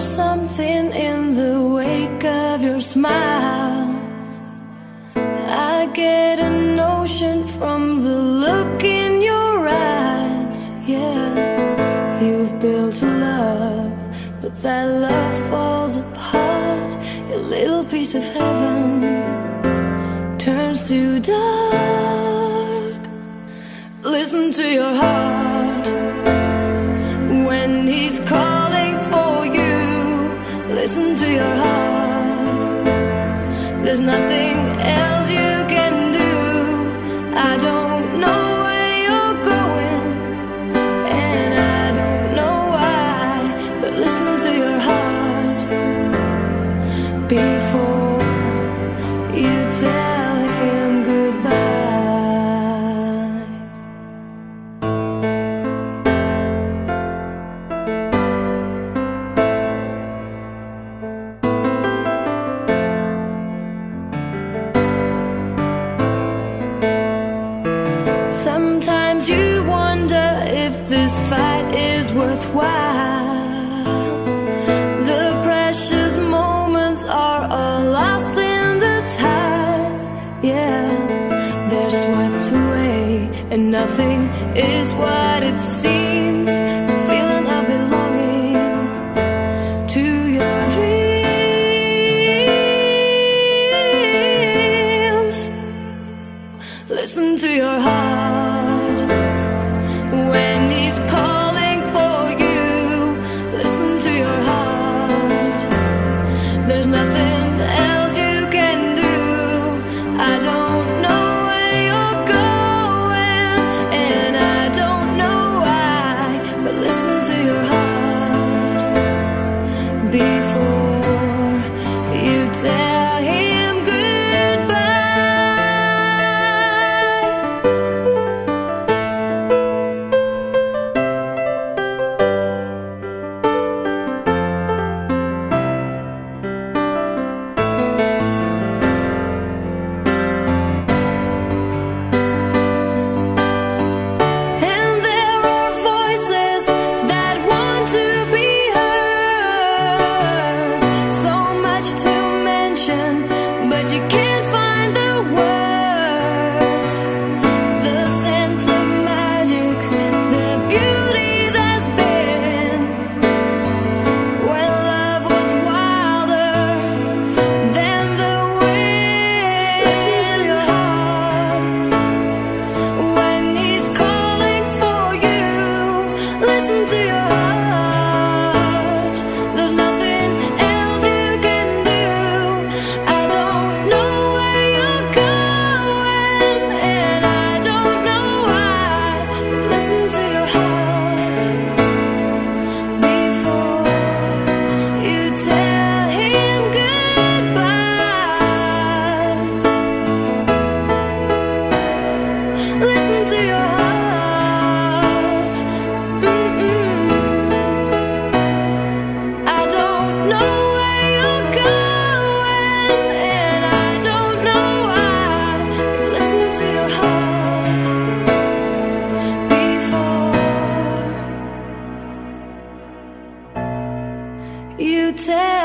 There's something in the wake of your smile. I get a notion from the look in your eyes. Yeah, you've built a love, but that love falls apart. Your little piece of heaven turns to dark. Listen to your heart when he's calling for you. Listen to your heart. There's nothing else you can do. I don't know where you're going, and I don't know why, but listen to your heart before you tell him goodbye. Sometimes you wonder if this fight is worthwhile. The precious moments are all lost in the tide. Yeah, they're swept away, and nothing is what it seems. The feeling of belonging to your dreams. Listen to your heart when he's calling for you. Listen to your heart. There's nothing else you can do. I don't know where you're going, and I don't know why, but listen to your heart before you tell him goodbye. But you can't find the words, the scent of magic, the beauty that's been when love was wilder than the wind. Listen to your heart when he's calling for you. Listen to your heart. There's nothing else you can do. I don't know where you're going, and I don't know why, but listen to your heart before you tell him goodbye. Listen to your heart. I don't know where you're going, and I don't know why, but listen to your heart before you tell